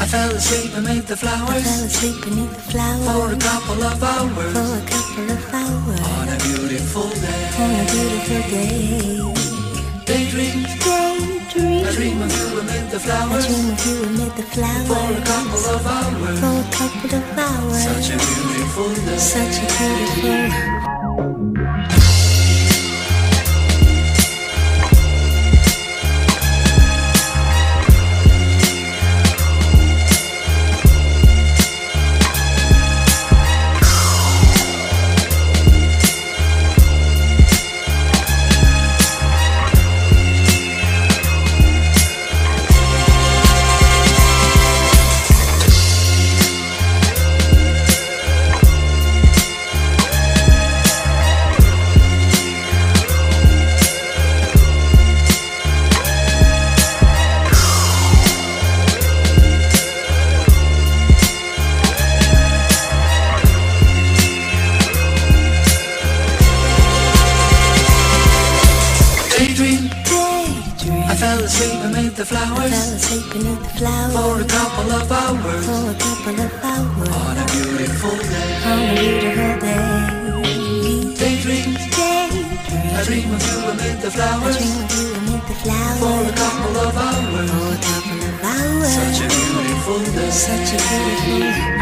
fell asleep beneath the flowers. For a couple of hours. On a beautiful day. Daydream. I dream of you amid the flowers. For a couple of hours. Such a beautiful day. I fell asleep beneath the flowers. For a couple of hours. On a beautiful day. Daydream. I dream of you amid the flowers. For a couple of hours. Such a beautiful day.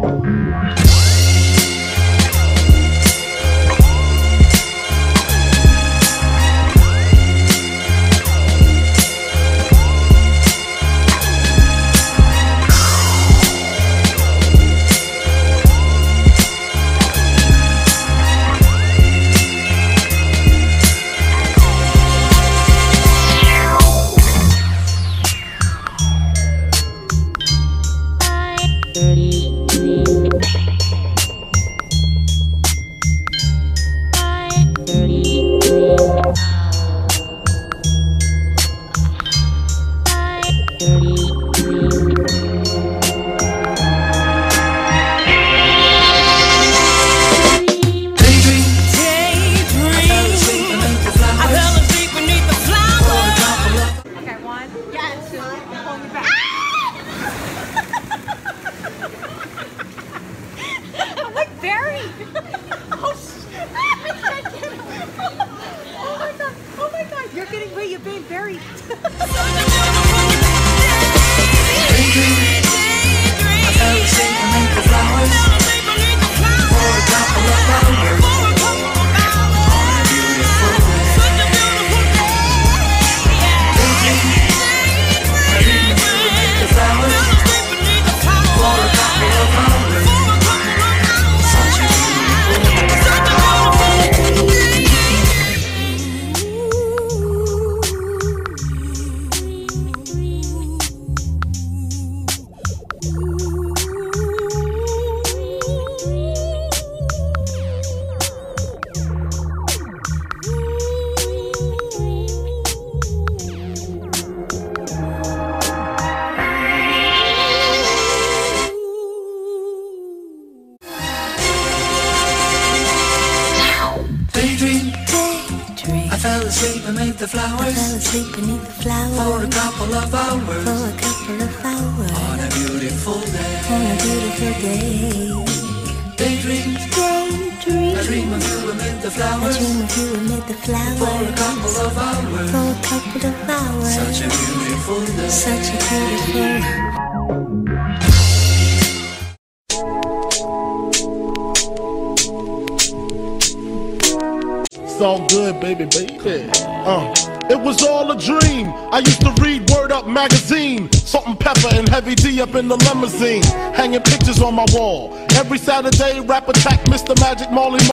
You're getting where you're being buried. I fell asleep beneath the flowers. For a couple of hours. On a beautiful day. Daydream. I dream of you amid the flowers. For a couple of hours. Such a beautiful day. It's all good, baby. It was all a dream. I used to read Word Up magazine. Salt and Pepper and Heavy D up in the limousine. Hanging pictures on my wall. Every Saturday, rap attack Mr. Magic Marley.